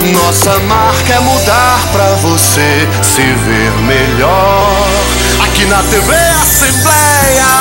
Nossa marca é mudar pra você se ver melhor. Aqui na TV Assembleia.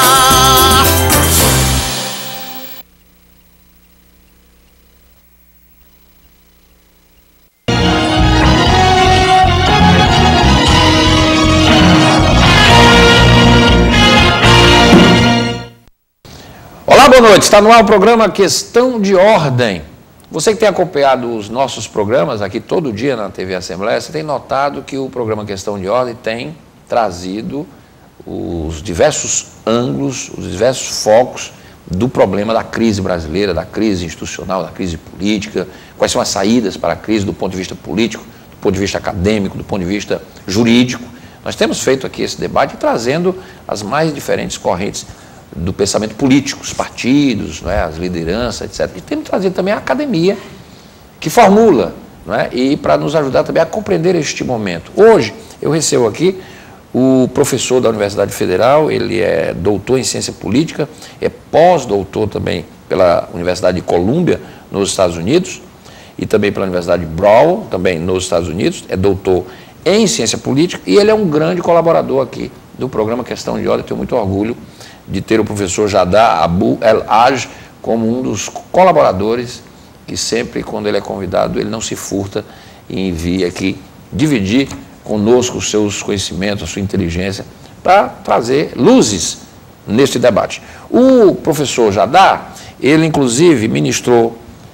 Olá, boa noite. Está no ar o programa Questão de Ordem. Você que tem acompanhado os nossos programas aqui todo dia na TV Assembleia, você tem notado que o programa Questão de Ordem tem trazido os diversos ângulos, os diversos focos do problema da crise brasileira, da crise institucional, da crise política, quais são as saídas para a crise do ponto de vista político, do ponto de vista acadêmico, do ponto de vista jurídico. Nós temos feito aqui esse debate trazendo as mais diferentes correntes do pensamento político, os partidos, não é, as lideranças, etc. E temos trazido também a academia, que formula, não é, e para nos ajudar também a compreender este momento. Hoje, eu recebo aqui o professor da Universidade Federal, ele é doutor em ciência política, é pós-doutor também pela Universidade de Colômbia, nos Estados Unidos, e também pela Universidade Brown, também nos Estados Unidos, é doutor em ciência política, e ele é um grande colaborador aqui do programa Questão de Ordem. Eu tenho muito orgulho de ter o professor Jadar Abu El-Haj como um dos colaboradores que sempre, quando ele é convidado, ele não se furta em vir aqui dividir conosco os seus conhecimentos, a sua inteligência, para trazer luzes neste debate. O professor Jadar, ele inclusive ministrou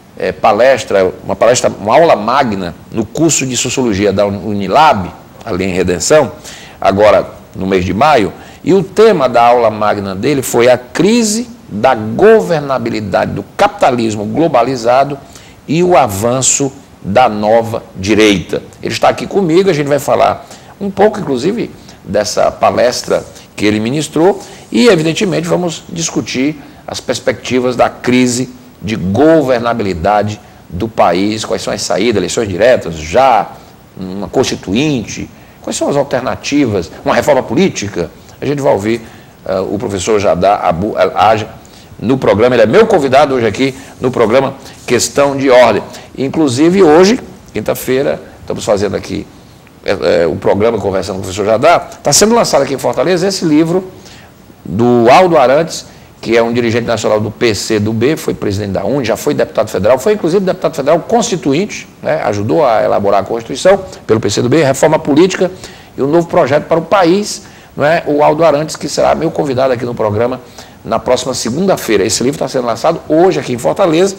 uma aula magna no curso de Sociologia da Unilab, ali em Redenção, agora no mês de maio, e o tema da aula magna dele foi a crise da governabilidade do capitalismo globalizado e o avanço da nova direita. Ele está aqui comigo, a gente vai falar um pouco, inclusive, dessa palestra que ele ministrou e, evidentemente, vamos discutir as perspectivas da crise de governabilidade do país, quais são as saídas, eleições diretas, já, uma constituinte, quais são as alternativas, uma reforma política. A gente vai ouvir o professor Jadar Abu El-Haj no programa, ele é meu convidado hoje aqui no programa Questão de Ordem. Inclusive hoje, quinta-feira, estamos fazendo aqui o programa conversando com o professor Jadar, está sendo lançado aqui em Fortaleza esse livro do Aldo Arantes, que é um dirigente nacional do PCdoB, foi presidente da UNE, já foi deputado federal, foi inclusive deputado federal constituinte, né, ajudou a elaborar a Constituição pelo PCdoB, reforma política e um novo projeto para o país. Não é? O Aldo Arantes, que será meu convidado aqui no programa na próxima segunda-feira. Esse livro está sendo lançado hoje aqui em Fortaleza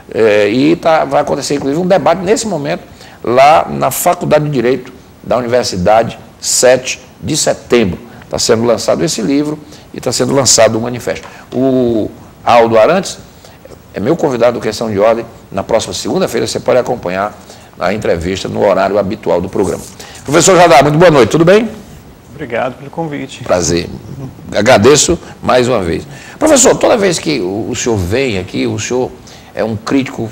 e vai acontecer, inclusive, um debate nesse momento lá na Faculdade de Direito da Universidade 7 de Setembro. Está sendo lançado esse livro e está sendo lançado o manifesto. O Aldo Arantes é meu convidado do Questão de Ordem. Na próxima segunda-feira você pode acompanhar a entrevista no horário habitual do programa. Professor Jadar, muito boa noite, tudo bem? Obrigado pelo convite. Prazer. Agradeço mais uma vez. Professor, toda vez que o senhor vem aqui, o senhor é um crítico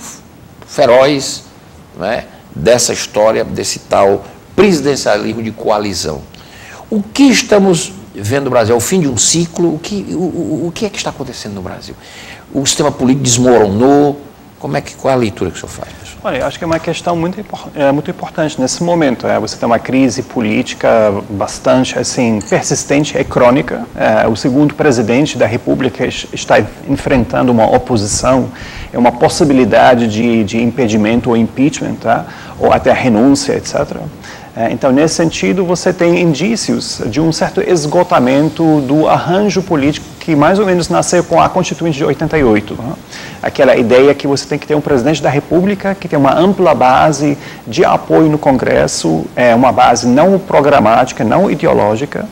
feroz, né, dessa história, desse tal presidencialismo de coalizão. O que estamos vendo no Brasil? É o fim de um ciclo? O que é que está acontecendo no Brasil? O sistema político desmoronou? Qual é a leitura que o senhor faz, pessoal? Olha, eu acho que é uma questão muito importante nesse momento. Você tem uma crise política bastante persistente e crônica. O segundo presidente da República está enfrentando uma oposição, uma possibilidade de impedimento ou impeachment, ou até renúncia, etc. Então, nesse sentido, você tem indícios de um certo esgotamento do arranjo político que mais ou menos nasceu com a Constituinte de 88. Aquela ideia que você tem que ter um presidente da República que tem uma ampla base de apoio no Congresso, uma base não programática, não ideológica,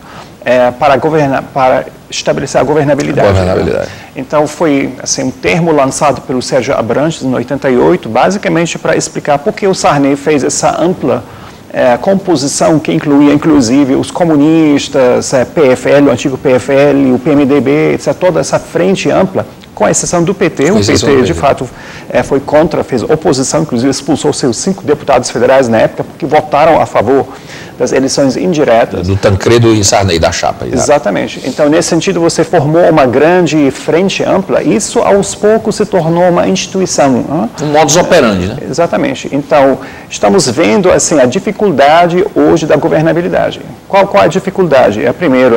para estabelecer a governabilidade. Então, foi um termo lançado pelo Sérgio Abranches em 88, basicamente para explicar por que o Sarney fez essa ampla composição que incluía, inclusive, os comunistas, PFL, o antigo PFL, o PMDB, etc., toda essa frente ampla com exceção do PT. O PT, de fato, foi contra, fez oposição, inclusive expulsou seus 5 deputados federais na época, porque votaram a favor das eleições indiretas. Do Tancredo e Sarney, da chapa. Exatamente. Então, nesse sentido, você formou uma grande frente ampla. Isso, aos poucos, se tornou uma instituição. Um modus operandi, né? Exatamente. Então, estamos vendo, assim, a dificuldade hoje da governabilidade. Qual a dificuldade? Primeiro,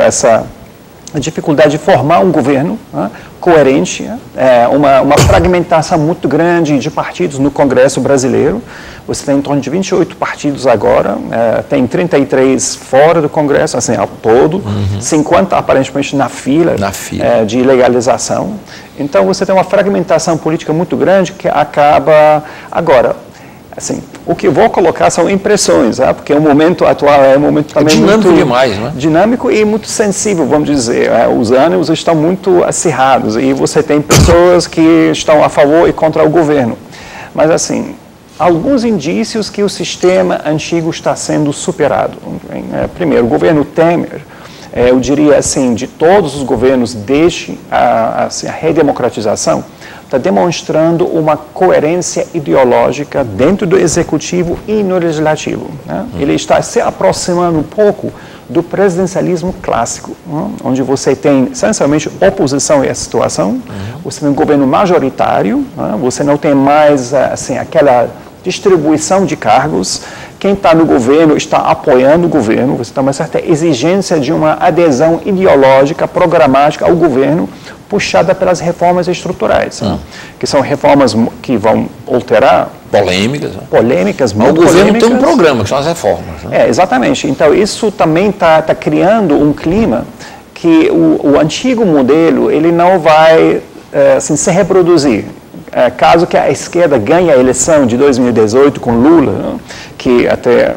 a dificuldade de formar um governo coerente, uma fragmentação muito grande de partidos no Congresso brasileiro. Você tem em torno de 28 partidos agora, tem 33 fora do Congresso, assim, ao todo, 50 aparentemente na fila. De legalização. Então, você tem uma fragmentação política muito grande que acaba agora. Assim, o que eu vou colocar são impressões, porque o momento atual é um momento também dinâmico demais, né? Dinâmico e muito sensível, vamos dizer. Os ânimos estão muito acirrados e você tem pessoas que estão a favor e contra o governo. Mas, assim, alguns indícios que o sistema antigo está sendo superado. Primeiro, o governo Temer, eu diria assim, de todos os governos desde a redemocratização, está demonstrando uma coerência ideológica dentro do executivo e no legislativo. Ele está se aproximando um pouco do presidencialismo clássico, onde você tem essencialmente oposição a essa situação, você tem um governo majoritário, você não tem mais assim, aquela distribuição de cargos, quem está no governo está apoiando o governo, você tem uma certa exigência de uma adesão ideológica, programática ao governo, puxada pelas reformas estruturais, que são reformas que vão alterar... Polêmicas, mas o governo tem um programa, que são as reformas. Exatamente. Então, isso também está criando um clima que o antigo modelo ele não vai assim, se reproduzir. Caso que a esquerda ganhe a eleição de 2018 com Lula, que até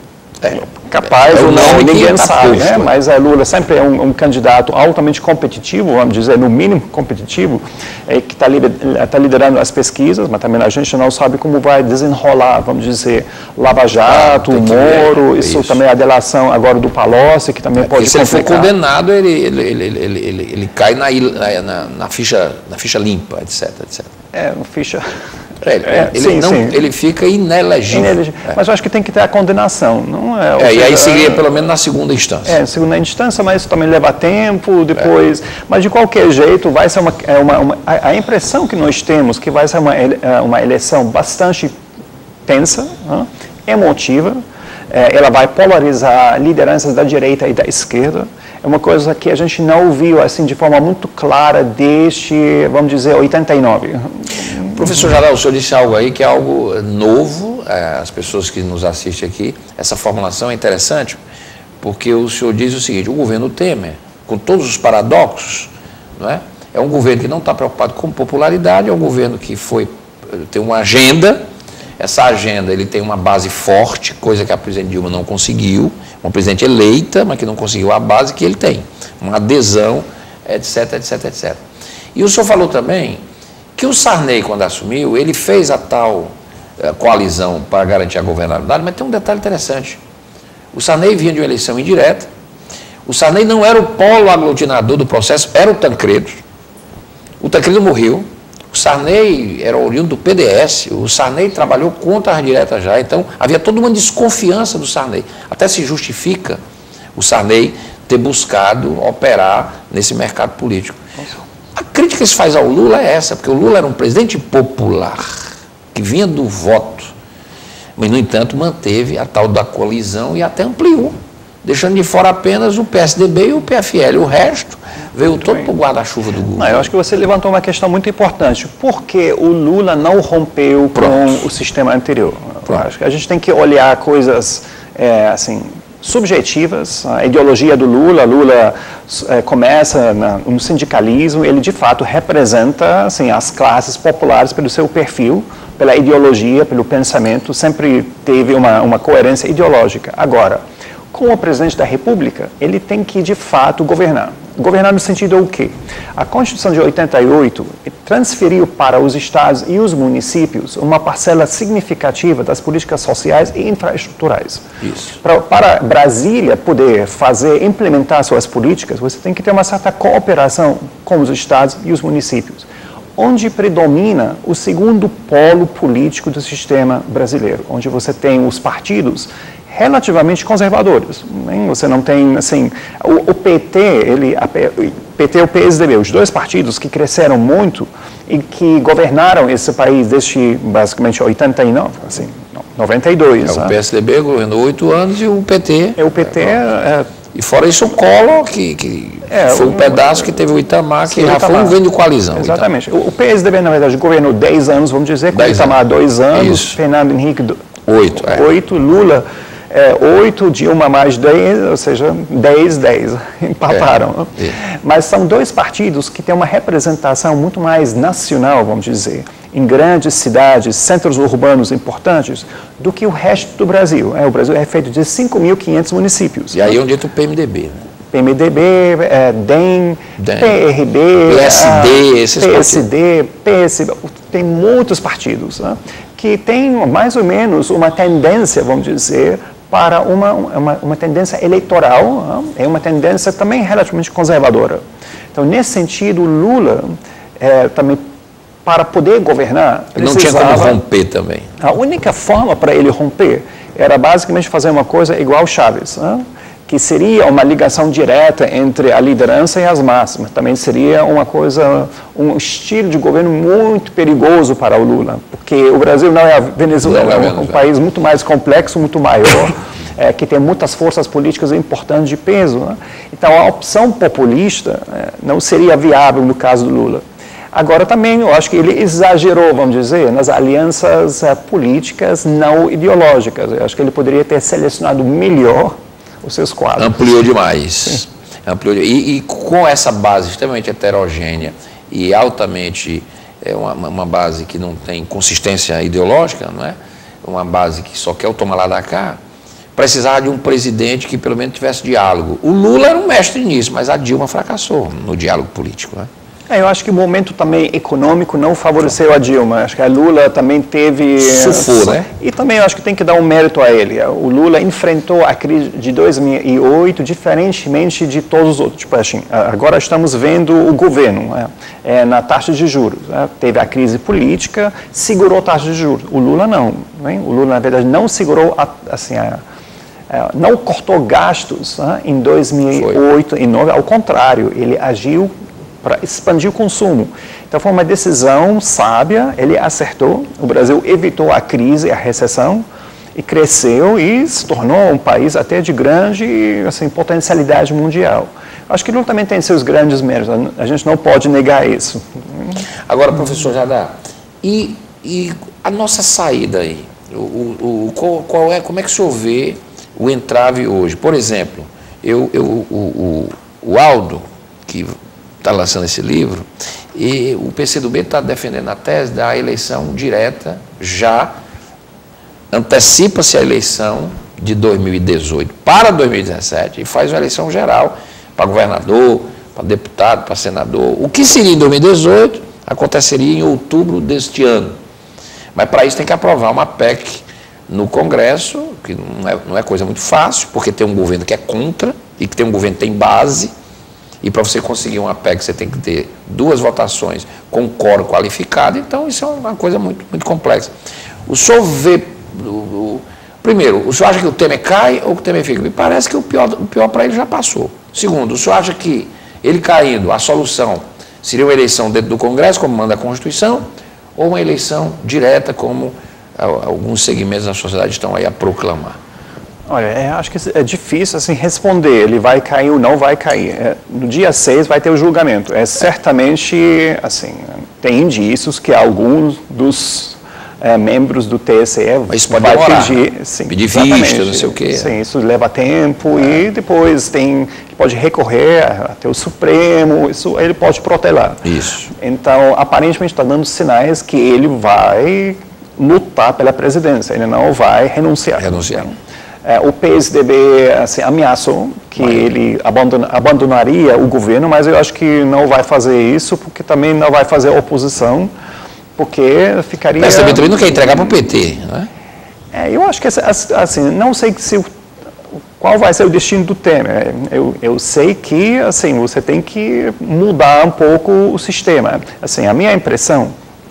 capaz ou não, ninguém sabe, né? Mas a Lula sempre é um candidato altamente competitivo, vamos dizer, no mínimo competitivo, que está liderando as pesquisas, mas também a gente não sabe como vai desenrolar, vamos dizer, Lava Jato, Moro, isso também a delação agora do Palocci, que também pode complicar. Se ele for condenado, ele cai na ficha limpa, etc. Ficha... Ele fica inelegível. Mas eu acho que tem que ter a condenação. Não e aí seria pelo menos na segunda instância. Segunda instância, mas isso também leva tempo, depois... Mas de qualquer jeito, vai ser a impressão que nós temos que vai ser uma eleição bastante tensa, emotiva, ela vai polarizar lideranças da direita e da esquerda. É uma coisa que a gente não viu assim de forma muito clara desde, vamos dizer, 89. Professor Jardel, o senhor disse algo aí que é algo novo, as pessoas que nos assistem aqui, essa formulação é interessante, porque o senhor diz o seguinte, o governo Temer, com todos os paradoxos, não é um governo que não está preocupado com popularidade, é um governo que tem uma agenda, essa agenda ele tem uma base forte, coisa que a presidente Dilma não conseguiu, uma presidente eleita, mas que não conseguiu a base que ele tem, uma adesão, etc. E o senhor falou também que o Sarney, quando assumiu, ele fez a tal coalizão para garantir a governabilidade, mas tem um detalhe interessante. O Sarney vinha de uma eleição indireta, o Sarney não era o polo aglutinador do processo, era o Tancredo. O Tancredo morreu, o Sarney era oriundo do PDS, o Sarney trabalhou contra as diretas já, então havia toda uma desconfiança do Sarney. Até se justifica o Sarney ter buscado operar nesse mercado político. A crítica que se faz ao Lula é essa, porque o Lula era um presidente popular, que vinha do voto, mas, no entanto, manteve a tal da coalizão e até ampliou, deixando de fora apenas o PSDB e o PFL. O resto veio todo para o guarda-chuva do governo. Eu acho que você levantou uma questão muito importante. Por que o Lula não rompeu com o sistema anterior? Eu acho que a gente tem que olhar coisas, assim... subjetivas, a ideologia do Lula começa no sindicalismo, ele de fato representa assim, as classes populares pelo seu perfil, pela ideologia, pelo pensamento, sempre teve uma coerência ideológica. Agora, como presidente da República, ele tem que de fato governar. Governar no sentido o quê? A Constituição de 88 transferiu para os estados e os municípios uma parcela significativa das políticas sociais e infraestruturais. Isso. Para Brasília poder implementar suas políticas, você tem que ter uma certa cooperação com os estados e os municípios. onde predomina o segundo polo político do sistema brasileiro, onde você tem os partidos relativamente conservadores. Você não tem, assim, o PT, PT e o PSDB, os dois partidos que cresceram muito e que governaram esse país desde, basicamente, 89, assim, 92. O PSDB governou 8 anos e o PT... O PT... E fora isso, o Collor, que foi um pedaço que teve o Itamar, que já foi um governo de coalizão. Exatamente. O PSDB, na verdade, governou 10 anos, vamos dizer, com o Itamar 2 anos, isso. Fernando Henrique 8, Lula 8, Dilma mais 10, ou seja, 10, empataram. Mas são dois partidos que têm uma representação muito mais nacional, vamos dizer, em grandes cidades, centros urbanos importantes, do que o resto do Brasil. O Brasil é feito de 5.500 municípios. E aí onde entra o PMDB, né? PMDB, DEM, PRB, PSD, esses PSD, PSB, tem muitos partidos, né, que têm mais ou menos uma tendência, vamos dizer, para uma tendência eleitoral, é uma tendência também relativamente conservadora. Então, nesse sentido, Lula também, para poder governar, não tinha como romper também. A única forma para ele romper era basicamente fazer uma coisa igual Chaves, né? Que seria uma ligação direta entre a liderança e as massas, mas também seria uma coisa, um estilo de governo muito perigoso para o Lula, porque o Brasil não é a Venezuela, é um país muito mais complexo, muito maior, que tem muitas forças políticas importantes de peso, né? Então, a opção populista não seria viável no caso do Lula. Agora, também, eu acho que ele exagerou, vamos dizer, nas alianças políticas não ideológicas. Eu acho que ele poderia ter selecionado melhor os seus quadros. Ampliou demais. Ampliou, e com essa base extremamente heterogênea e altamente, uma base que não tem consistência ideológica, não é? Uma base que só quer o toma lá da cá, precisava de um presidente que pelo menos tivesse diálogo. O Lula era um mestre nisso, mas a Dilma fracassou no diálogo político, né? Eu acho que o momento também econômico não favoreceu a Dilma. Acho que a Lula também teve... Sufou, né? E também eu acho que tem que dar um mérito a ele. O Lula enfrentou a crise de 2008 diferentemente de todos os outros. Tipo assim, agora estamos vendo o governo na taxa de juros. Teve a crise política, segurou a taxa de juros. O Lula não. O Lula, na verdade, não segurou, não cortou gastos em 2008 e 2009. Ao contrário, ele agiu para expandir o consumo. Então, foi uma decisão sábia, ele acertou, o Brasil evitou a crise, a recessão, e cresceu e se tornou um país até de grande potencialidade mundial. Acho que ele também tem seus grandes méritos, a gente não pode negar isso. Agora, professor Jadá, e a nossa saída aí? Como é que o senhor vê o entrave hoje? Por exemplo, o Aldo, que está lançando esse livro, e o PCdoB está defendendo a tese da eleição direta, já antecipa-se a eleição de 2018 para 2017 e faz uma eleição geral para governador, para deputado, para senador. O que seria em 2018 aconteceria em outubro deste ano. Mas para isso tem que aprovar uma PEC no Congresso, que não é coisa muito fácil, porque tem um governo que é contra e que tem um governo que tem base. E para você conseguir uma PEC, você tem que ter 2 votações com quórum qualificado. Então, isso é uma coisa muito, muito complexa. O senhor vê... Primeiro, o senhor acha que o Temer cai ou que o Temer fica? Me parece que o pior para ele já passou. Segundo, o senhor acha que ele caindo, a solução seria uma eleição dentro do Congresso, como manda a Constituição, ou uma eleição direta, como alguns segmentos da sociedade estão aí a proclamar? Olha, acho que é difícil responder, ele vai cair ou não vai cair. No dia 6 vai ter o julgamento. Certamente, tem indícios que alguns dos membros do TSE mas pode vai demorar, pedir vista, não sei o quê. Sim, isso leva tempo e depois ele pode recorrer até o Supremo, isso ele pode protelar. Isso. Então, aparentemente está dando sinais que ele vai lutar pela presidência, ele não vai renunciar. O PSDB ameaçou que ele abandonaria o governo, mas eu acho que não vai fazer isso, porque também não vai fazer oposição, porque ficaria... O PSDB também não quer entregar para o PT, não é? Eu acho que, não sei Qual vai ser o destino do Temer? Eu sei que assim, você tem que mudar um pouco o sistema. Assim, a minha impressão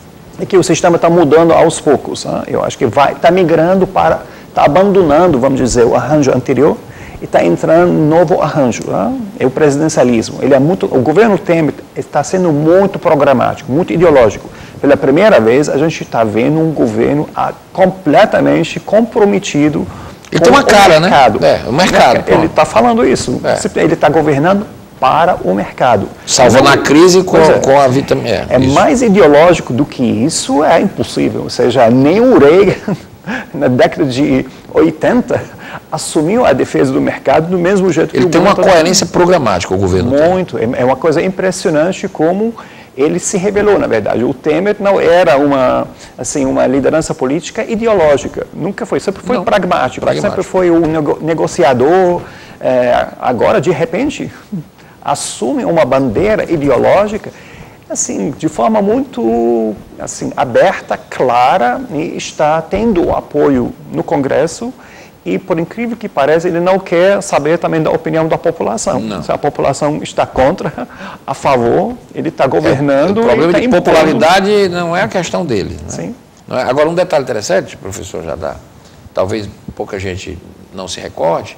é que o sistema está mudando aos poucos. Eu acho que está migrando está abandonando, vamos dizer, o arranjo anterior e está entrando um novo arranjo. É o presidencialismo. O governo Temer está sendo muito programático, muito ideológico. Pela primeira vez, a gente está vendo um governo completamente comprometido. Ele tem uma cara, mercado. Né? O mercado. Ele está falando isso. Ele está governando para o mercado. Salvando a crise com a vitamina. Mais ideológico do que isso é impossível. Ou seja, nem o Reagan, na década de 80, assumiu a defesa do mercado do mesmo jeito que o governo. Ele tem uma coerência programática, o governo. Muito. É uma coisa impressionante como ele se rebelou, na verdade. O Temer não era uma liderança política ideológica. Nunca foi. Sempre foi pragmático. Sempre foi o negociador. Agora, de repente, assume uma bandeira ideológica assim, de forma muito aberta, clara, e está tendo apoio no Congresso. E, por incrível que pareça, ele não quer saber também da opinião da população. Não. Se a população está contra, a favor, ele está governando. O problema de popularidade não é a questão dele. Né? Sim. Não é? Agora, um detalhe interessante, professor Jadá, talvez pouca gente não se recorde,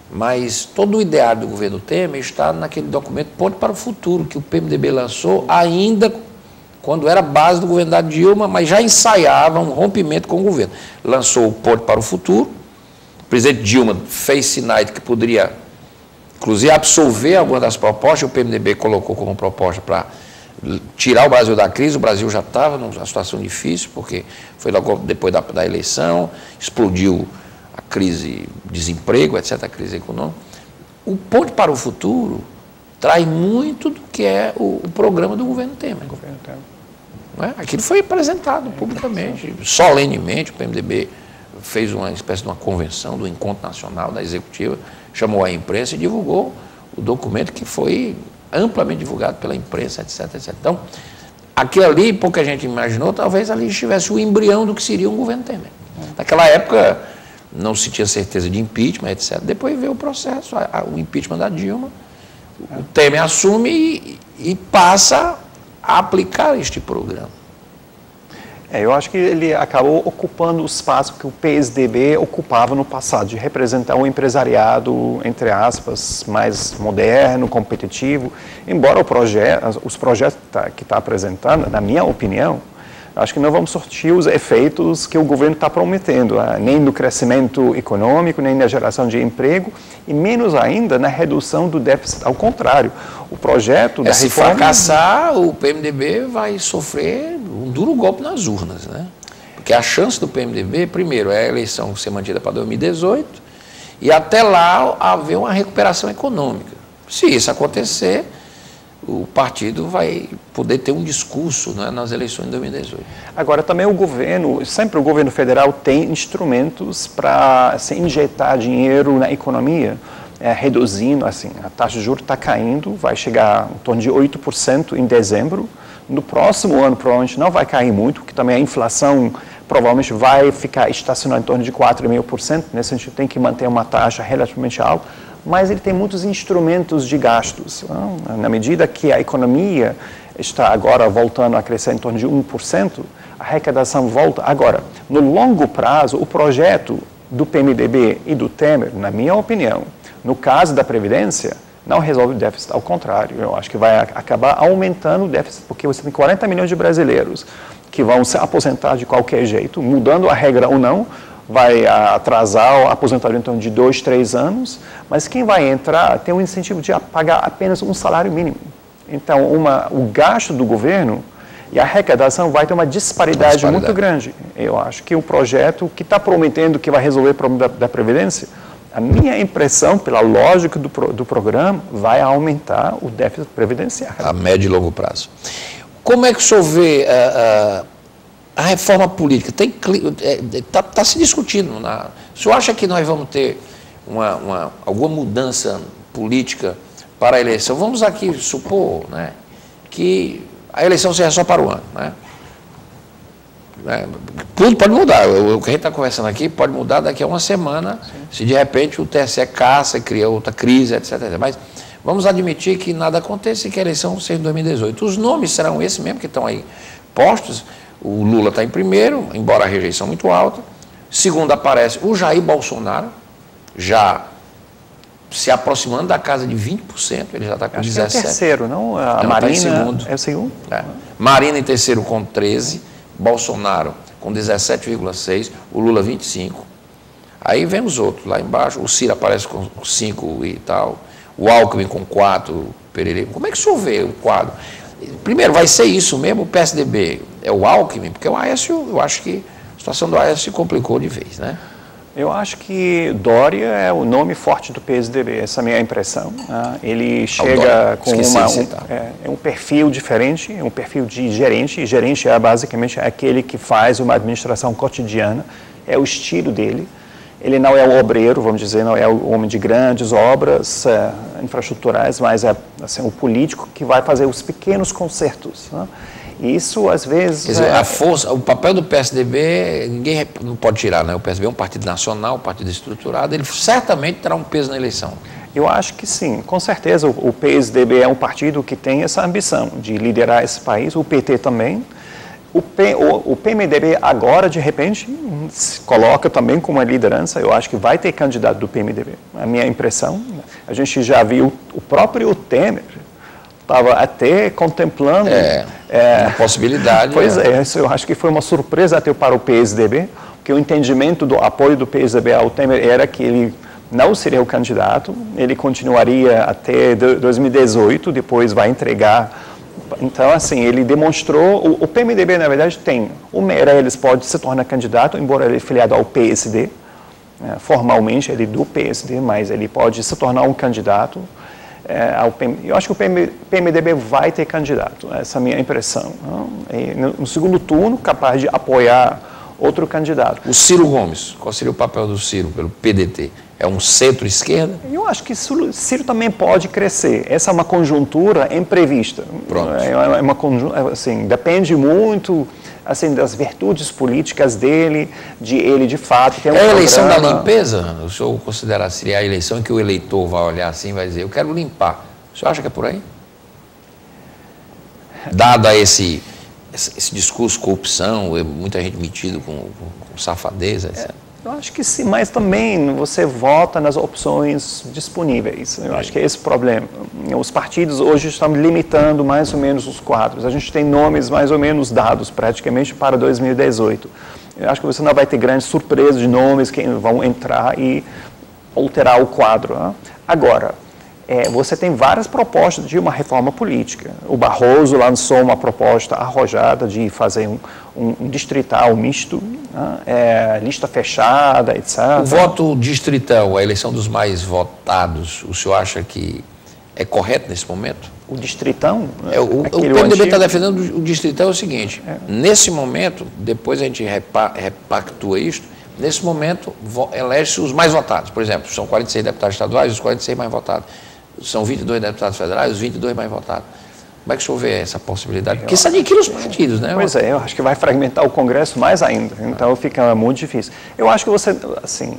mas todo o ideário do governo Temer está naquele documento Ponte para o Futuro, que o PMDB lançou ainda quando era base do governo da Dilma, mas já ensaiava um rompimento com o governo. Lançou o Ponte para o Futuro. O presidente Dilma fez sinais de que poderia, inclusive, absolver algumas das propostas. O PMDB colocou como proposta para tirar o Brasil da crise. O Brasil já estava numa situação difícil, porque foi logo depois da eleição, explodiu a crise de desemprego, etc., a crise econômica. O Ponte para o Futuro traz muito do que é o programa do governo Temer. Não é? Aquilo foi apresentado publicamente, solenemente. O PMDB fez uma espécie de uma convenção do Encontro Nacional da Executiva, chamou a imprensa e divulgou o documento, que foi amplamente divulgado pela imprensa, etc., etc. Então, aquilo ali, pouca gente imaginou, talvez ali estivesse o embrião do que seria um governo Temer. Naquela época, não se tinha certeza de impeachment, etc. Depois veio o processo, o impeachment da Dilma, o Temer assume e passa a aplicar este programa. Eu acho que ele acabou ocupando o espaço que o PSDB ocupava no passado, de representar um empresariado, entre aspas, mais moderno, competitivo. Embora os projetos que está apresentando, na minha opinião, acho que não vamos surtir os efeitos que o governo está prometendo, nem no crescimento econômico, nem na geração de emprego, e menos ainda na redução do déficit. Ao contrário, o projeto da se reforma... fracassar, o PMDB vai sofrer um duro golpe nas urnas, né? Porque a chance do PMDB, primeiro, é a eleição ser mantida para 2018 e até lá haver uma recuperação econômica. Se isso acontecer, o partido vai poder ter um discurso, né, nas eleições de 2018. Agora, também sempre o governo federal tem instrumentos para injetar dinheiro na economia, reduzindo, a taxa de juros está caindo, vai chegar em torno de 8% em dezembro. No próximo ano, provavelmente não vai cair muito, porque também a inflação provavelmente vai ficar estacionada em torno de 4,5%, nesse sentido tem que manter uma taxa relativamente alta, mas ele tem muitos instrumentos de gastos. Na medida que a economia está agora voltando a crescer em torno de 1%, a arrecadação volta. Agora, no longo prazo, o projeto do PMDB e do Temer, na minha opinião, no caso da Previdência, não resolve o déficit, ao contrário, eu acho que vai acabar aumentando o déficit, porque você tem 40 milhões de brasileiros que vão se aposentar de qualquer jeito, mudando a regra ou não, vai atrasar a aposentadoria em torno de 2, 3 anos, mas quem vai entrar tem um incentivo de pagar apenas um salário mínimo. Então, o gasto do governo e a arrecadação vai ter uma disparidade muito grande. Eu acho que o projeto que está prometendo que vai resolver o problema da Previdência, a minha impressão, pela lógica do programa, vai aumentar o déficit previdenciário. A médio e longo prazo. Como é que o senhor vê a reforma política? Está se discutindo. O senhor acha que nós vamos ter alguma mudança política para a eleição? Vamos aqui supor, né, que a eleição seja só para o ano. Né? Tudo pode mudar. O que a gente está conversando aqui pode mudar daqui a uma semana, se de repente o TSE caça e cria outra crise, etc. Mas vamos admitir que nada aconteça e que a eleição seja em 2018. Os nomes serão esses mesmo que estão aí postos. O Lula está em primeiro, embora a rejeição muito alta. Segundo aparece o Jair Bolsonaro, já se aproximando da casa de 20%, ele já está com 17%. É o terceiro, não? A Marina tá em segundo. É o segundo? É. Marina em terceiro com 13%, Bolsonaro com 17,6%, o Lula 25%. Aí vem os outros, lá embaixo, o Ciro aparece com 5% e tal, o Alckmin com 4%, o Pereira. Como é que o senhor vê o quadro? Primeiro, vai ser isso mesmo, o PSDB é o Alckmin, porque o Aécio, eu acho que a situação do Aécio se complicou de vez, né? Eu acho que Dória é o nome forte do PSDB, essa é a minha impressão. Ele chega com um perfil diferente, um perfil de gerente, e gerente é basicamente aquele que faz uma administração cotidiana, é o estilo dele. Ele não é o obreiro, vamos dizer, não é o homem de grandes obras infraestruturais, mas é assim, o político que vai fazer os pequenos concertos. E isso, às vezes... Quer dizer, a força, o papel do PSDB, ninguém não pode tirar, né? O PSDB é um partido nacional, um partido estruturado, ele certamente terá um peso na eleição. Eu acho que sim, com certeza o PSDB é um partido que tem essa ambição de liderar esse país, o PT também. O PMDB agora, de repente, se coloca também como uma liderança. Eu acho que vai ter candidato do PMDB. A minha impressão, a gente já viu o próprio Temer estava até contemplando... uma possibilidade. Pois é, isso eu acho que foi uma surpresa até para o PSDB, porque o entendimento do apoio do PSDB ao Temer era que ele não seria o candidato, ele continuaria até 2018, depois vai entregar. Então, assim, ele demonstrou... O PMDB, na verdade, tem... O Meirelles pode se tornar candidato, embora ele é filiado ao PSD. Formalmente, ele é do PSD, mas ele pode se tornar um candidato. Eu acho que o PMDB vai ter candidato, essa é a minha impressão. No segundo turno, capaz de apoiar outro candidato. O Ciro Gomes, qual seria o papel do Ciro pelo PDT? É um centro-esquerda? Eu acho que o Ciro também pode crescer. Essa é uma conjuntura imprevista. Pronto. É uma conjuntura, assim, depende muito assim, das virtudes políticas dele, de ele de fato ter um programa. É a eleição da limpeza? O senhor considera seria a eleição em que o eleitor vai olhar assim e vai dizer, eu quero limpar. O senhor acha que é por aí? Dado esse discurso corrupção, muita gente metida com safadeza, etc. Eu acho que sim, mas também você vota nas opções disponíveis. Eu acho que é esse o problema. Os partidos hoje estão limitando mais ou menos os quadros. A gente tem nomes mais ou menos dados praticamente para 2018. Eu acho que você não vai ter grandes surpresas de nomes que vão entrar e alterar o quadro. Agora, você tem várias propostas de uma reforma política. O Barroso lançou uma proposta arrojada de fazer um distrital misto, lista fechada, etc. O voto distrital, a eleição dos mais votados, o senhor acha que é correto nesse momento? O distritão? O PMDB está defendendo o distritão é o seguinte, nesse momento, depois a gente repactua isto, nesse momento elege-se os mais votados. Por exemplo, são 46 deputados estaduais, os 46 mais votados. São 22 deputados federais, os 22 mais votados. Como é que o senhor vê essa possibilidade? Porque isso aniquila os partidos, né? Pois é, eu acho que vai fragmentar o Congresso mais ainda. Então fica muito difícil. Eu acho que você, assim,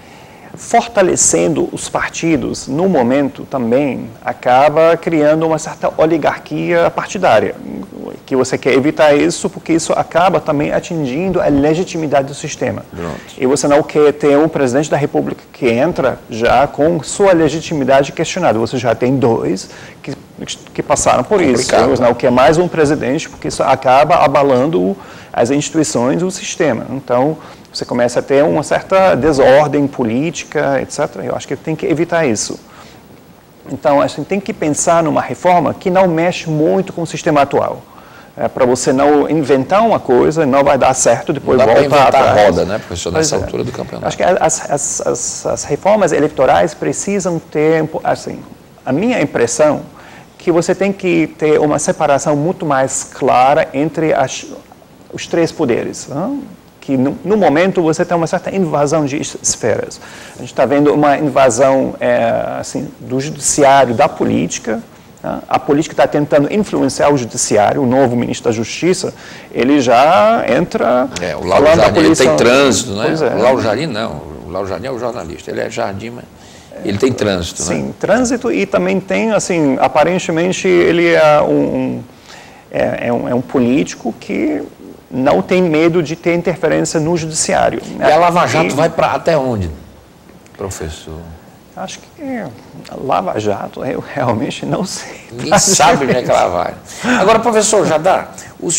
fortalecendo os partidos, no momento também, acaba criando uma certa oligarquia partidária. Que você quer evitar isso, porque isso acaba também atingindo a legitimidade do sistema. Pronto. E você não quer ter um presidente da República que entra já com sua legitimidade questionada. Você já tem dois que passaram por isso. Você não quer mais um presidente, porque isso acaba abalando as instituições e o sistema. Então, você começa a ter uma certa desordem política, etc. Eu acho que tem que evitar isso. Então, a gente tem que pensar numa reforma que não mexe muito com o sistema atual. Para você não inventar uma coisa, não vai dar certo, depois volta atrás. Não dá para inventar a roda, né, professor, nessa altura do campeonato. Acho que as reformas eleitorais precisam ter, assim, a minha impressão que você tem que ter uma separação muito mais clara entre os três poderes. Que no momento você tem uma certa invasão de esferas. A gente está vendo uma invasão assim, do judiciário, da política, A política está tentando influenciar o judiciário, o novo ministro da Justiça, ele já entra o Lauro Jardim, ele tem trânsito, né? É. O Lauro Jardim não, o Lauro Jardim é o jornalista, ele é Jardim, mas ele tem trânsito, sim, né? Trânsito e também tem, assim, aparentemente ele é um político que não tem medo de ter interferência no judiciário. E a Lava Jato vai para até onde, professor? Acho que a Lava Jato, eu realmente não sei. Ninguém sabe onde é que ela vai. Agora, professor Jadá,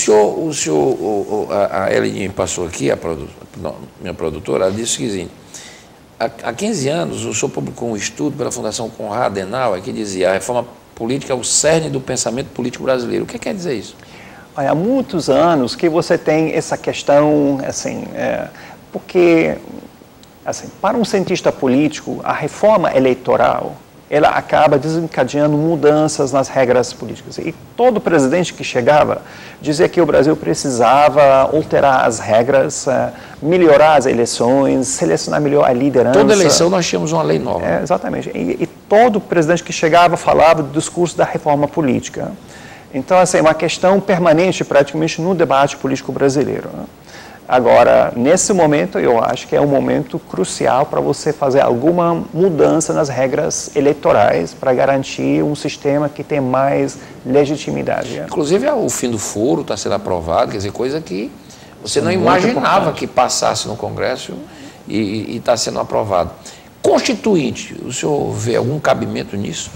a Elinho passou aqui, minha produtora, ela disse o seguinte: há 15 anos, o senhor publicou um estudo pela Fundação Konrad Adenauer que dizia: a reforma política é o cerne do pensamento político brasileiro. O que quer dizer isso? Há muitos anos que você tem essa questão, assim, porque, assim, para um cientista político, a reforma eleitoral, ela acaba desencadeando mudanças nas regras políticas. E todo presidente que chegava dizia que o Brasil precisava alterar as regras, melhorar as eleições, selecionar melhor a liderança. Toda eleição nós tínhamos uma lei nova. Exatamente. E todo presidente que chegava falava do discurso da reforma política. Então, assim, é uma questão permanente praticamente no debate político brasileiro. Agora, nesse momento, eu acho que é um momento crucial para você fazer alguma mudança nas regras eleitorais para garantir um sistema que tem mais legitimidade. Inclusive, o fim do foro está sendo aprovado, quer dizer, coisa que você não imaginava que passasse no Congresso e está sendo aprovado. Constituinte, o senhor vê algum cabimento nisso?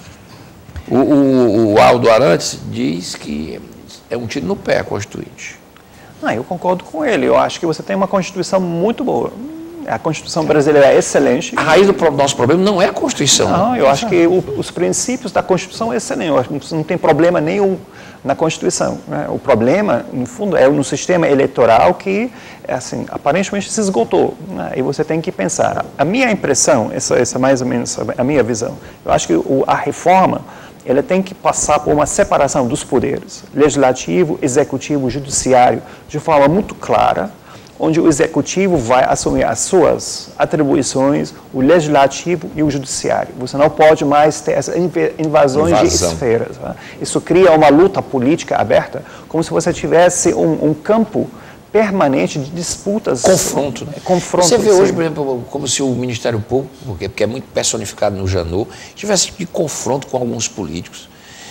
O Aldo Arantes diz que é um tiro no pé a Constituinte. Eu concordo com ele. Eu acho que você tem uma Constituição muito boa. A Constituição brasileira é excelente. A raiz do nosso problema não é a Constituição. Não, eu acho que os princípios da Constituição são excelentes. Eu acho que não tem problema nenhum na Constituição. O problema, no fundo, é no sistema eleitoral que, assim, aparentemente se esgotou. E você tem que pensar. A minha impressão, essa é mais ou menos a minha visão, eu acho que a reforma ela tem que passar por uma separação dos poderes, legislativo, executivo, judiciário, de forma muito clara, onde o executivo vai assumir as suas atribuições, o legislativo e o judiciário. Você não pode mais ter essas invasões de esferas. Isso cria uma luta política aberta, como se você tivesse um campo permanente de disputas. Confronto. Confronto. Você vê hoje, por exemplo, como se o Ministério Público, porque é muito personificado no Janot, tivesse de confronto com alguns políticos.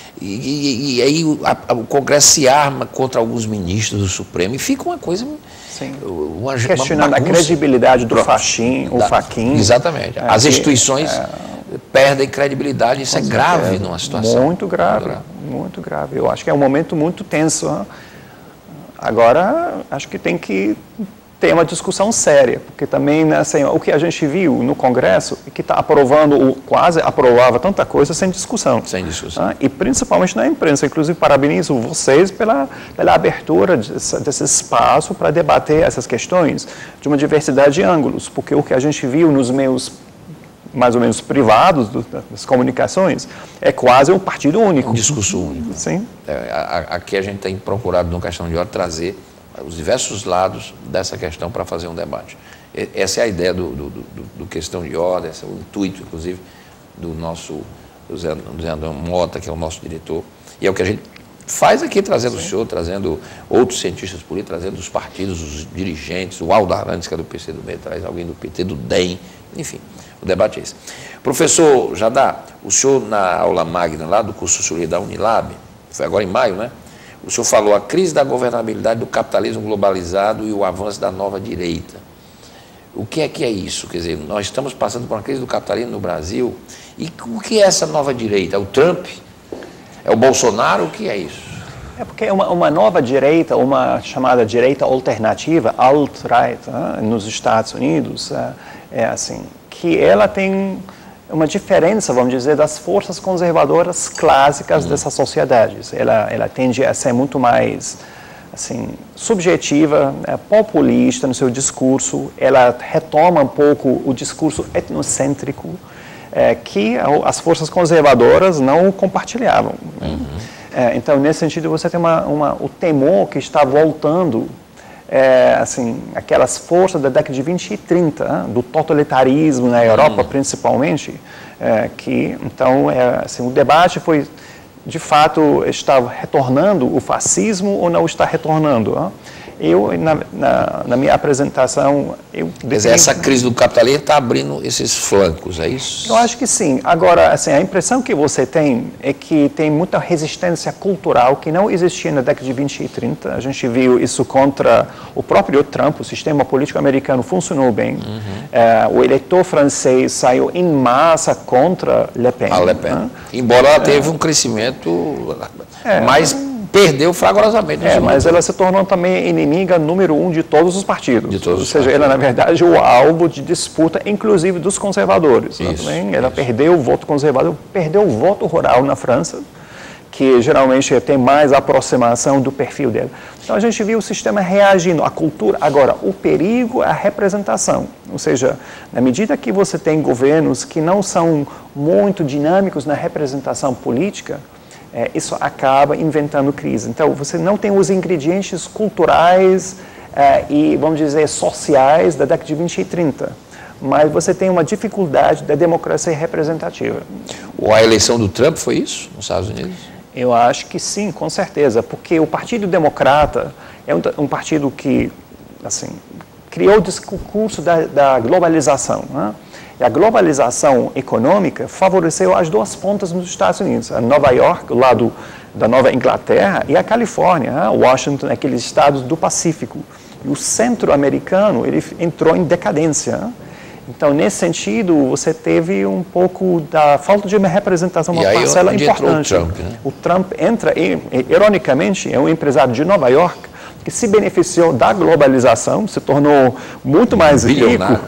E aí o Congresso se arma contra alguns ministros do Supremo e fica uma coisa... Sim. Questionando a credibilidade do Fachin. Exatamente. As instituições perdem credibilidade, isso é grave numa situação. Muito grave, muito grave. Eu acho que é um momento muito tenso. Agora, acho que tem que ter uma discussão séria, porque também, né, assim, o que a gente viu no Congresso é que está aprovando, quase aprovava tanta coisa sem discussão. Sem discussão. E principalmente na imprensa. Inclusive, parabenizo vocês pela abertura desse espaço para debater essas questões de uma diversidade de ângulos, porque o que a gente viu nos meios mais ou menos privados das comunicações é quase um partido único. Um discurso único. Sim. Aqui a gente tem procurado, no Questão de Ordem, trazer os diversos lados dessa questão para fazer um debate. Essa é a ideia do Questão de Ordem, esse é o intuito, inclusive, do Zé André Mota, que é o nosso diretor, e é o que a gente faz aqui, trazendo o senhor, trazendo outros cientistas políticos, trazendo os partidos, os dirigentes, o Aldo Arantes, que é do PCdoB, traz alguém do PT, do DEM, enfim, o debate é esse. Professor Jadá, o senhor na aula magna lá do curso superior da Unilab, foi agora em maio, né? O senhor falou a crise da governabilidade do capitalismo globalizado e o avanço da nova direita. O que é isso? Quer dizer, nós estamos passando por uma crise do capitalismo no Brasil, e o que é essa nova direita? É o Trump? É o Bolsonaro? O que é isso? É porque uma nova direita, uma chamada direita alternativa, alt-right, nos Estados Unidos, é assim, que ela tem uma diferença, vamos dizer, das forças conservadoras clássicas dessas sociedades. Ela tende a ser muito mais, assim, subjetiva, populista no seu discurso. Ela retoma um pouco o discurso etnocêntrico que as forças conservadoras não compartilhavam. Então, nesse sentido, você tem o temor que está voltando, assim, aquelas forças da década de 20 e 30, do totalitarismo na Europa, principalmente, que, então, assim, o debate foi de fato, está retornando o fascismo ou não está retornando. Eu, na minha apresentação... Quer dizer, essa crise do capitalismo está abrindo esses flancos, é isso? Eu acho que sim. Agora, assim, a impressão que você tem é que tem muita resistência cultural que não existia na década de 20 e 30. A gente viu isso contra o próprio Trump, o sistema político americano funcionou bem. O eleitor francês saiu em massa contra Le Pen. A Le Pen. Embora ela teve um crescimento, mas perdeu fragorosamente. Mas ela se tornou também inimiga número 1 de todos os partidos. Ou seja, partidos. ela, na verdade, é o alvo de disputa, inclusive dos conservadores. Ela perdeu o voto conservador, perdeu o voto rural na França, que geralmente tem mais aproximação do perfil dela. Então, a gente viu o sistema reagindo, a cultura. Agora, o perigo é a representação. Ou seja, na medida que você tem governos que não são muito dinâmicos na representação política, isso acaba inventando crise. Então, você não tem os ingredientes culturais e, vamos dizer, sociais da década de 20 e 30, mas você tem uma dificuldade da democracia representativa. A eleição do Trump foi isso, nos Estados Unidos? Eu acho que sim, com certeza, porque o Partido Democrata é um partido que, assim, criou o discurso da globalização, né? E a globalização econômica favoreceu as duas pontas nos Estados Unidos, a Nova York, o lado da Nova Inglaterra, e a Califórnia, Washington, aqueles estados do Pacífico. E o centro americano, ele entrou em decadência. Então, nesse sentido, você teve um pouco da falta de uma representação, uma parcela importante. O Trump entra, ironicamente, é um empresário de Nova York, que se beneficiou da globalização, se tornou muito mais rico,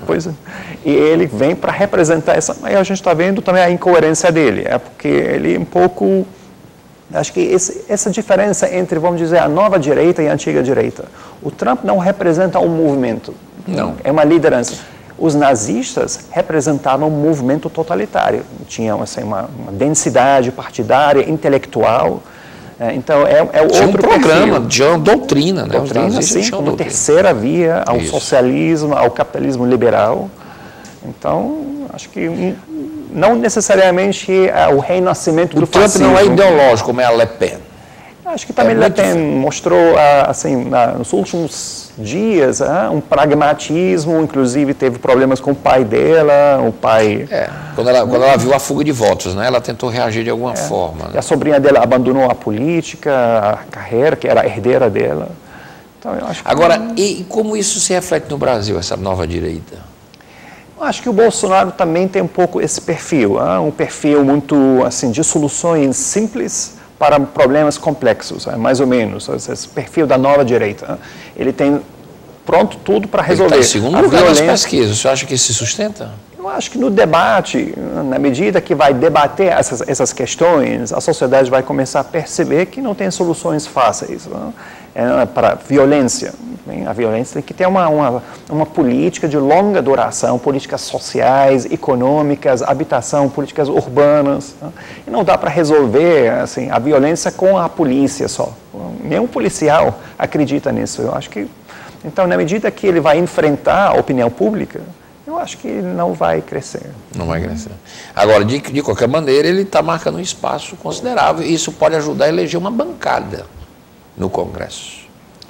e ele vem para representar essa. Aí a gente está vendo também a incoerência dele, porque ele um pouco. Acho que essa diferença entre, vamos dizer, a nova direita e a antiga direita. O Trump não representa um movimento, não. É uma liderança. Os nazistas representavam um movimento totalitário, tinham assim, uma densidade partidária, intelectual. Então, tinha outro programa, tinha uma doutrina, né? Doutrina, sim, como terceira via ao socialismo, ao capitalismo liberal. Então, acho que não necessariamente o renascimento do fascismo. O Trump não é ideológico, como é a Le Pen. Acho que também Le Pen mostrou, assim, nos últimos dias, um pragmatismo, inclusive teve problemas com o pai dela, o pai... Quando ela viu a fuga de votos, né, ela tentou reagir de alguma forma. Né? E a sobrinha dela abandonou a política, a carreira, que era a herdeira dela. Então, eu acho que... Agora, e como isso se reflete no Brasil, essa nova direita? Eu acho que o Bolsonaro também tem um pouco esse perfil, um perfil muito, assim, de soluções simples para problemas complexos, mais ou menos, esse perfil da nova direita. Ele tem pronto tudo para resolver. Ele está em segundo lugar nas pesquisas. Você acha que isso se sustenta? Eu acho que no debate, na medida que vai debater essas questões, a sociedade vai começar a perceber que não tem soluções fáceis para violência. A violência tem que ter uma política de longa duração, políticas sociais, econômicas, habitação, políticas urbanas. E não dá para resolver assim, a violência com a polícia só. Nenhum policial acredita nisso. Eu acho que, então, na medida que ele vai enfrentar a opinião pública, eu acho que ele não vai crescer. Não vai crescer. Agora, de qualquer maneira, ele está marcando um espaço considerável e isso pode ajudar a eleger uma bancada no Congresso.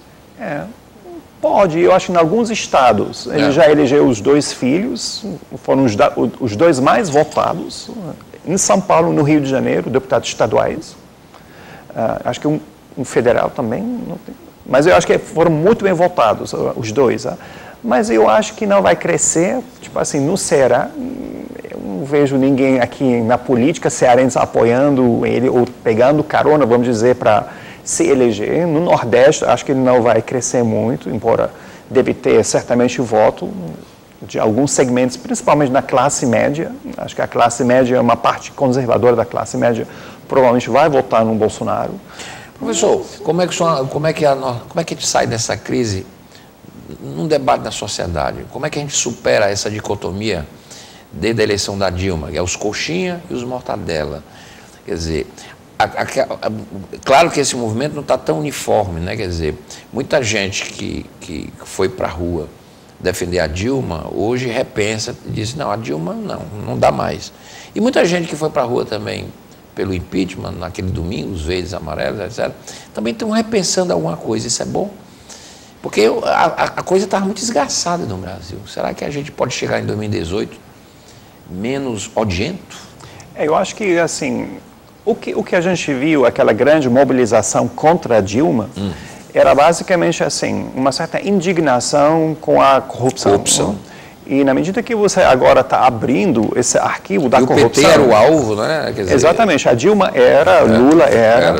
Pode, eu acho que em alguns estados ele já elegeu os 2 filhos, foram os 2 mais votados, em São Paulo, no Rio de Janeiro, deputados estaduais, acho que um federal também, não tem, mas eu acho que foram muito bem votados, os 2. Mas eu acho que não vai crescer, tipo assim, no Ceará, eu não vejo ninguém aqui na política cearense apoiando ele ou pegando carona, vamos dizer, para se eleger. No Nordeste, acho que ele não vai crescer muito, embora deve ter certamente voto de alguns segmentos, principalmente na classe média. Acho que a classe média, uma parte conservadora da classe média, provavelmente vai votar no Bolsonaro. Professor, como é que a gente sai dessa crise num debate da sociedade? Como é que a gente supera essa dicotomia desde a eleição da Dilma, que é os coxinha e os mortadela? Quer dizer, claro que esse movimento não está tão uniforme, né? Quer dizer, muita gente que foi para a rua defender a Dilma, hoje repensa e diz, não, a Dilma não dá mais. E muita gente que foi para a rua também pelo impeachment, naquele domingo, os verdes, amarelos, etc., também estão repensando alguma coisa. Isso é bom? Porque a coisa estava muito esgarçada no Brasil. Será que a gente pode chegar em 2018 menos odiento? Eu acho que, assim, o que a gente viu, aquela grande mobilização contra a Dilma, era basicamente, assim, uma certa indignação com a corrupção. E na medida que você agora está abrindo esse arquivo da corrupção... o PT era o alvo, né? Quer dizer, exatamente, a Dilma era, Lula era...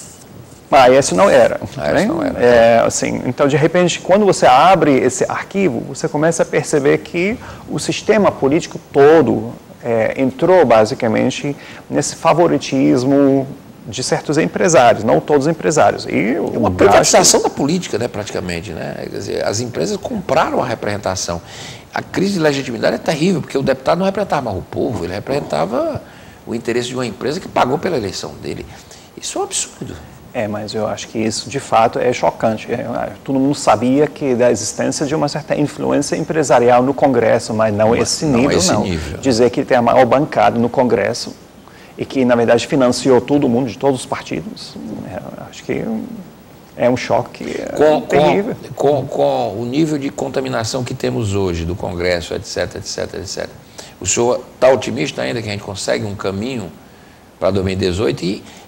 esse não era. Esse não era. Assim, então, de repente, quando você abre esse arquivo, você começa a perceber que o sistema político todo entrou, basicamente, nesse favoritismo de certos empresários, não todos os empresários. E uma privatização da política, né, praticamente. Né? Quer dizer, as empresas compraram a representação. A crise de legitimidade é terrível, porque o deputado não representava mais o povo, ele representava o interesse de uma empresa que pagou pela eleição dele. Isso é um absurdo. Mas eu acho que isso, de fato, é chocante. Todo mundo sabia da existência de uma certa influência empresarial no Congresso, mas não esse nível, não. Dizer que tem a maior bancada no Congresso e que, na verdade, financiou todo mundo, de todos os partidos, acho que é um choque terrível. Com o nível de contaminação que temos hoje do Congresso, etc., etc., etc., o senhor está otimista ainda que a gente consegue um caminho para 2018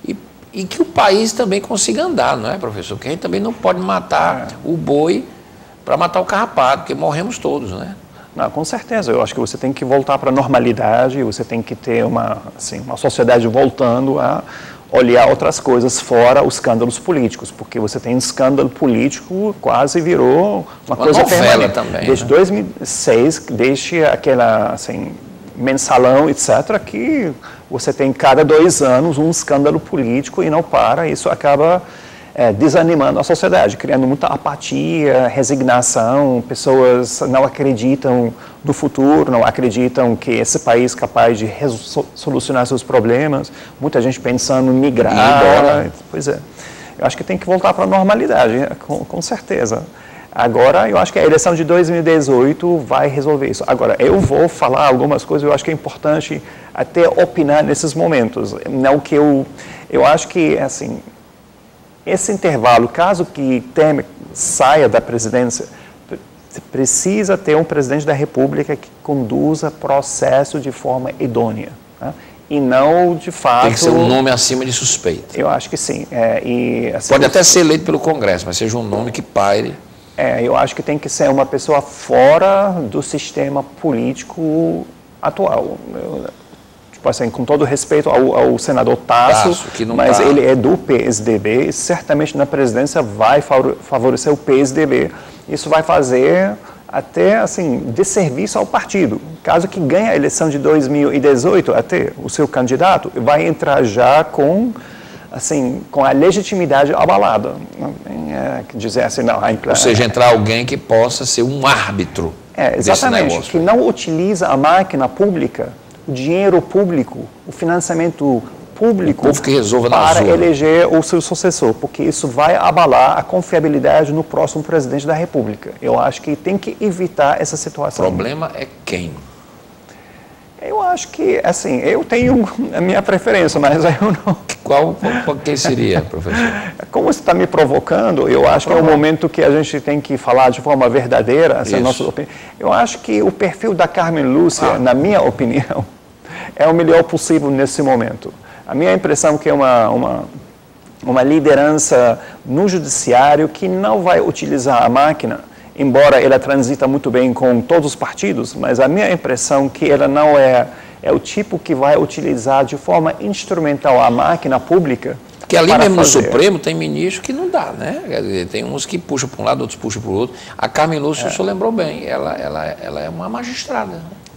e que o país também consiga andar, não é, professor? Porque a gente também não pode matar o boi para matar o carrapato, porque morremos todos, né? Não, com certeza. Eu acho que você tem que voltar para a normalidade, você tem que ter uma sociedade voltando a olhar outras coisas fora os escândalos políticos, porque você tem um escândalo político, quase virou uma coisa permanente. Também, desde 2006, desde aquela, mensalão, etc., que você tem cada 2 anos um escândalo político e não para, isso acaba desanimando a sociedade, criando muita apatia, resignação, pessoas não acreditam no futuro, não acreditam que esse país é capaz de solucionar seus problemas, muita gente pensando em migrar. Pois é, eu acho que tem que voltar para a normalidade, com certeza. Agora, eu acho que a eleição de 2018 vai resolver isso. Agora, eu vou falar algumas coisas, eu acho que é importante até opinar nesses momentos. Não que eu acho que, assim, esse intervalo, caso que Temer saia da presidência, precisa ter um presidente da República que conduza processo de forma idônea. Né? E não, de fato... Tem que ser um nome acima de suspeita. Eu acho que sim. Pode até ser eleito pelo Congresso, mas seja um nome que paire... eu acho que tem que ser uma pessoa fora do sistema político atual. Tipo assim, com todo respeito ao senador Tasso, mas ele é do PSDB e certamente na presidência vai favorecer o PSDB. Isso vai fazer até, assim, desserviço ao partido. Caso que ganhe a eleição de 2018, até o seu candidato vai entrar já com a legitimidade abalada. Dizer assim, não... Ou seja, entrar alguém que possa ser um árbitro exatamente, que não utiliza a máquina pública, o dinheiro público, o financiamento público, o povo que resolva para eleger o seu sucessor, porque isso vai abalar a confiabilidade no próximo presidente da República. Eu acho que tem que evitar essa situação. O problema é quem? Eu acho que, assim, eu tenho a minha preferência, mas eu não... Quem seria, professor? Como você está me provocando, eu acho que é o momento que a gente tem que falar de forma verdadeira, essa nossa opinião. Eu acho que o perfil da Carmen Lúcia, na minha opinião, é o melhor possível nesse momento. A minha impressão é que é uma liderança no judiciário que não vai utilizar a máquina, embora ela transita muito bem com todos os partidos, mas a minha impressão é que ela não é o tipo que vai utilizar de forma instrumental a máquina pública. Porque ali mesmo no Supremo tem ministro que não dá, né? Quer dizer, tem uns que puxam para um lado, outros puxam para o outro. A Carmen Lúcia, o senhor lembrou bem, ela é uma magistrada.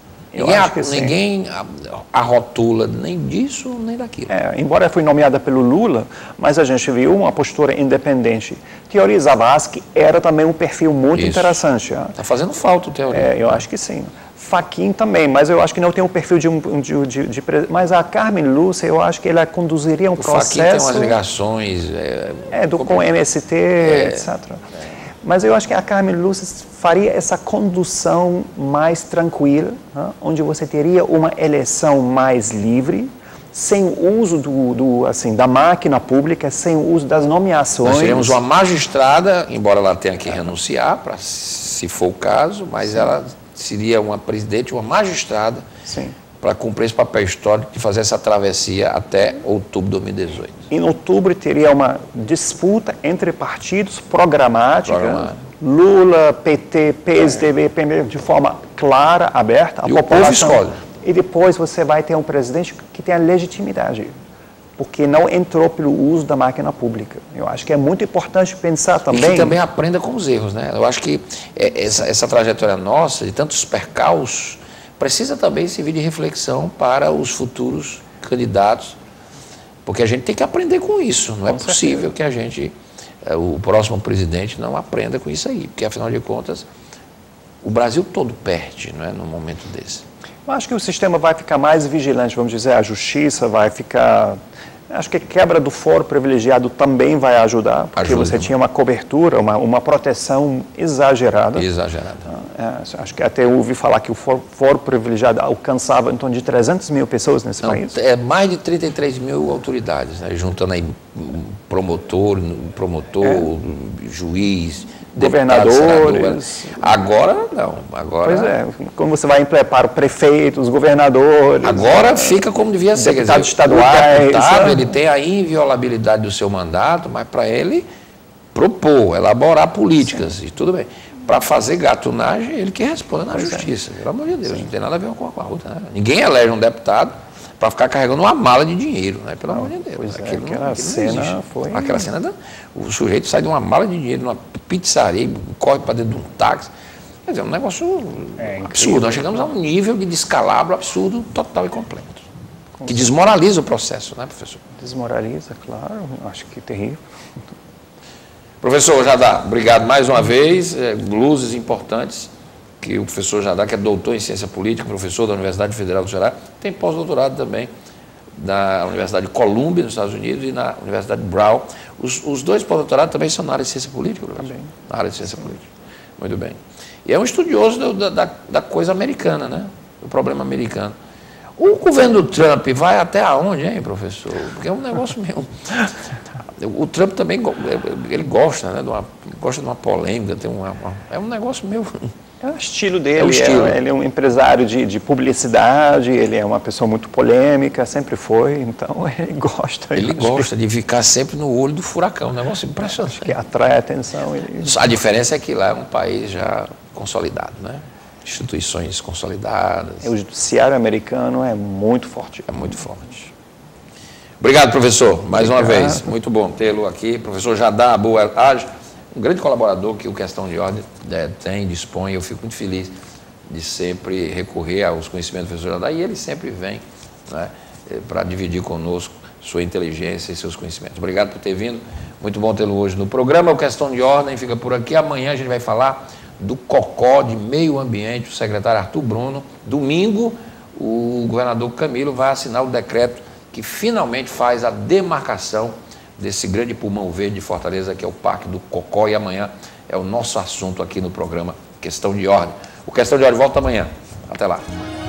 Ninguém a rotula nem disso, nem daquilo. Embora foi nomeada pelo Lula, mas a gente viu uma postura independente. Teori Zavascki era também um perfil muito interessante. Está fazendo falta o Teori. Eu acho que sim. Fachin também, mas eu acho que não tem um perfil de mas a Carmen Lúcia, eu acho que ela conduziria um processo... Fachin tem umas ligações... com o MST, etc. Mas eu acho que a Carmen Lúcia faria essa condução mais tranquila, onde você teria uma eleição mais livre, sem o uso da máquina pública, sem o uso das nomeações. Nós teremos uma magistrada, embora ela tenha que renunciar, se for o caso, mas ela seria uma presidente, uma magistrada, para cumprir esse papel histórico de fazer essa travessia até outubro de 2018. Em outubro teria uma disputa entre partidos programática, Lula, PT, PSDB, PMDB, de forma clara, aberta. E o povo escolhe. E depois você vai ter um presidente que tem a legitimidade, porque não entrou pelo uso da máquina pública. Eu acho que é muito importante pensar também... E que também aprenda com os erros, né? Eu acho que essa trajetória nossa, de tantos percalços, precisa também servir de reflexão para os futuros candidatos, porque a gente tem que aprender com isso. Não é possível que o próximo presidente não aprenda com isso aí, porque afinal de contas, o Brasil todo perde, não é, num momento desse. Eu acho que o sistema vai ficar mais vigilante, vamos dizer, a justiça vai ficar... Acho que a quebra do foro privilegiado também vai ajudar, porque você tinha uma cobertura, uma proteção exagerada. Acho que até ouvi falar que o foro privilegiado alcançava em torno de 300 mil pessoas nesse país. É mais de 33 mil autoridades, né? Juntando aí promotor, juiz, governadores. Agora não. Pois é, como você vai para prefeitos, governadores. Agora fica como devia ser. Deputados estaduais. O deputado, ele tem a inviolabilidade do seu mandato, mas para ele propor, elaborar políticas, e tudo bem. Para fazer gatunagem, ele que responde na justiça. Pelo amor de Deus, não tem nada a ver com a outra. Né? Ninguém elege um deputado para ficar carregando uma mala de dinheiro, né? Pelo amor de Deus. Aquela cena foi... Aquela cena, o sujeito sai de uma mala de dinheiro numa pizzaria, corre para dentro de um táxi. Quer dizer, é um negócio absurdo. Nós chegamos a um nível de descalabro absurdo, total e completo. Que desmoraliza o processo, né, professor? Desmoraliza, claro. Acho que é terrível. Professor Jadá, obrigado mais uma vez. Luzes importantes que o professor Jadá, que é doutor em ciência política, professor da Universidade Federal do Ceará, tem pós-doutorado também na Universidade de Columbia, nos Estados Unidos, e na Universidade Brown. Os dois pós-doutorados também são na área de ciência política, professor? Também. Na área de ciência política. Muito bem. E é um estudioso da coisa americana, né? Do problema americano. O governo do Trump vai até aonde, hein, professor? Porque é um negócio meio... O Trump também, ele gosta, né, gosta de uma polêmica, é um negócio meio... É o estilo dele, ele é um empresário de publicidade, ele é uma pessoa muito polêmica, sempre foi, então ele gosta. Ele gosta de ficar sempre no olho do furacão, um negócio impressionante. Acho que atrai a atenção. A diferença é que lá é um país já consolidado, né? Instituições consolidadas. O judiciário americano é muito forte. É muito forte. Obrigado, professor, mais uma vez. Muito bom tê-lo aqui. Professor Jadá Abu El-Haj, um grande colaborador que o Questão de Ordem dispõe. Eu fico muito feliz de sempre recorrer aos conhecimentos do professor Jadá, e ele sempre vem, né, para dividir conosco sua inteligência e seus conhecimentos. Obrigado por ter vindo. Muito bom tê-lo hoje no programa. O Questão de Ordem fica por aqui. Amanhã a gente vai falar do COCO de Meio Ambiente, o secretário Arthur Bruno. Domingo, o governador Camilo vai assinar o decreto que finalmente faz a demarcação desse grande pulmão verde de Fortaleza, que é o Parque do Cocó, e amanhã é o nosso assunto aqui no programa Questão de Ordem. O Questão de Ordem volta amanhã. Até lá.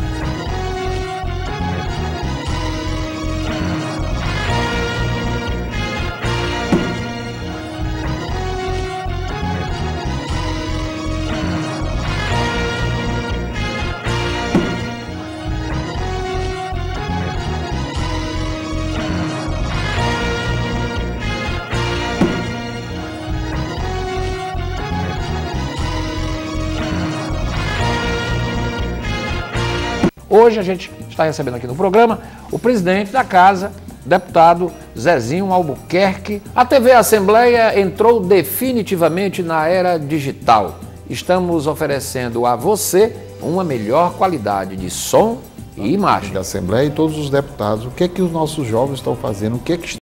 Hoje a gente está recebendo aqui no programa o presidente da casa, deputado Zezinho Albuquerque. A TV Assembleia entrou definitivamente na era digital. Estamos oferecendo a você uma melhor qualidade de som e imagem. Da Assembleia e todos os deputados, o que é que os nossos jovens estão fazendo, o que é que